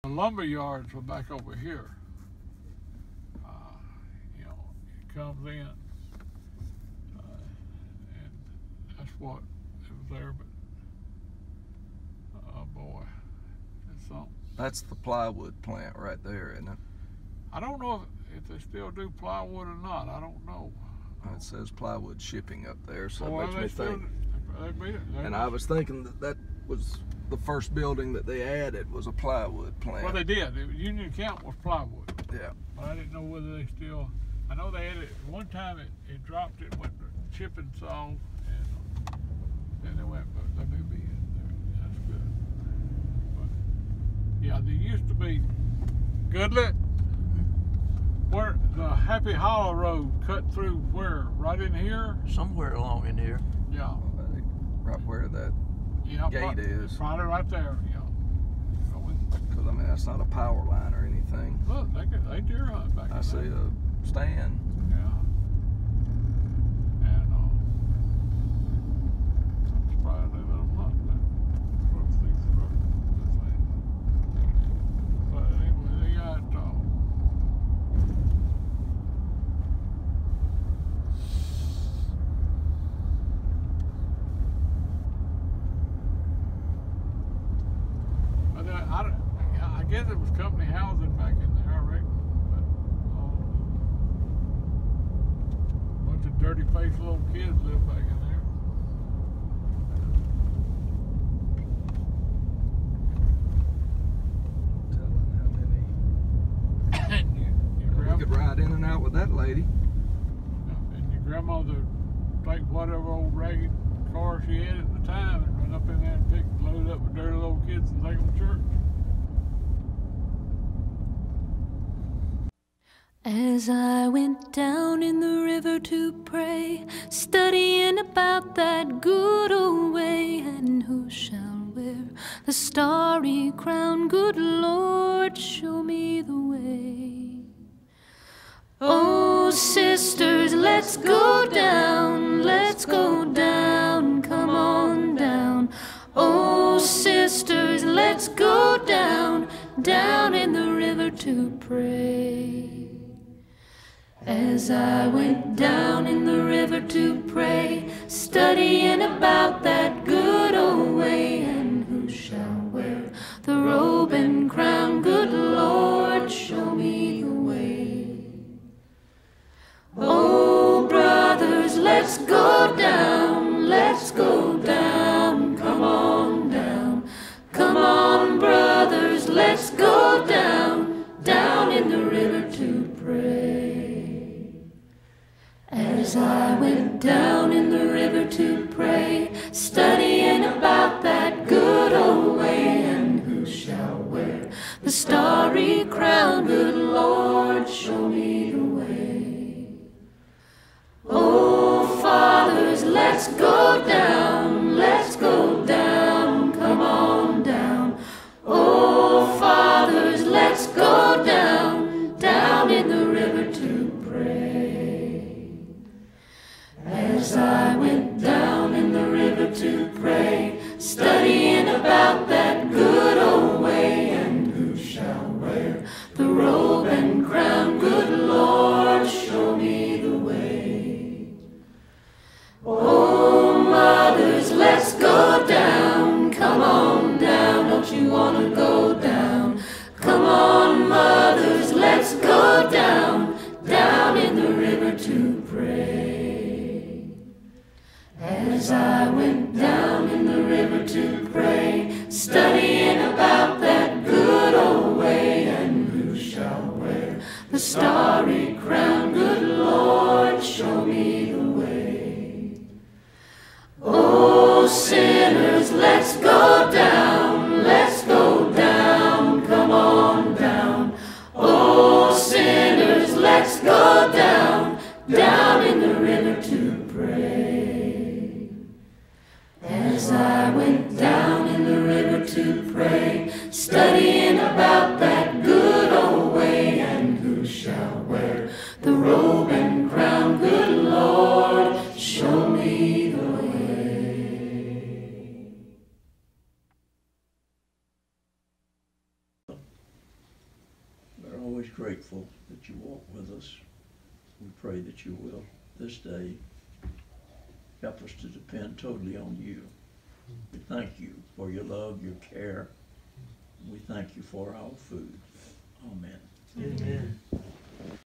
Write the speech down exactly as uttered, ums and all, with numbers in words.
The lumber yards were back over here. Uh, you know, it comes in, uh, and that's what it was there. But oh boy, it's something. That's the plywood plant right there, isn't it? I don't know if, if they still do plywood or not. I don't know. It says plywood shipping up there, so Well, it makes they me still, think. they, they, they, And I was thinking that that was the first building that they added was a plywood plant. Well, they did. It, Union Camp was plywood. Yeah. But I didn't know whether they still. I know they had it one time. It, it dropped. It went to chipping saw, and uh, then they went. But they may be in there. That's good. But yeah, there used to be Goodlet, where the Happy Hollow Road cut through where? Right in here? Somewhere along in here. Yeah. Right where that Yeah. gate right, is. Probably right there. Yeah. Because I mean, that's not a power line or anything. Look, they could, they deer hunt back I in see there. a stand. Yeah. And uh, I'm surprised they let them hunt that. Sort of things about this thing. But anyway, they got uh, but then I don't. I guess it was company housing back in there, I reckon. But, uh, bunch of dirty-faced little kids live back in there. Telling how many. And you, your We grandma, could ride in and out with that lady. and your grandmother take whatever old ragged car she had at the time and run up in there and pick, load it up with dirty little kids and take them to church. As I went down in the river to pray, studying about that good old way, and who shall wear the starry crown? Good Lord, show me the way. Oh, sisters, let's go down, let's go down, come on down. Oh, sisters, let's go down, down in the river to pray. As I went down in the river to pray, studying about that good old way, and who shall wear the robe and crown? Good Lord, show me the way. Oh, brothers, let's go down, let's go down, come on down. Come on, brothers, let's go down, down in the river to pray. As I went down in the river to pray, studying about that good old way, and who shall wear the starry crown? Good Lord, show me the way. Oh, fathers, let's go down, let's go down, come on down. Oh, fathers, let's go down, down in the river to pray. As I went down in the river to pray, studying about that good old way, and who shall wear the robe and crown? Good Lord, show me the way. Oh, mothers, let's go down, come on down, don't you want to go down? Come on, mothers, let's go down, down in the river to pray. As I went down in the river to pray, studying about that good old way, and who shall wear the starry crown? Good Lord, show me the way. Oh, sinners, let's go down, let's go down, come on down. Oh, sinners, let's go down, down in the river to pray. As I went down in the river to pray, studying about that good old way, and who shall wear the always grateful that you walk with us. We pray that you will this day help us to depend totally on you. We thank you for your love, your care. We thank you for our food. Amen. Amen.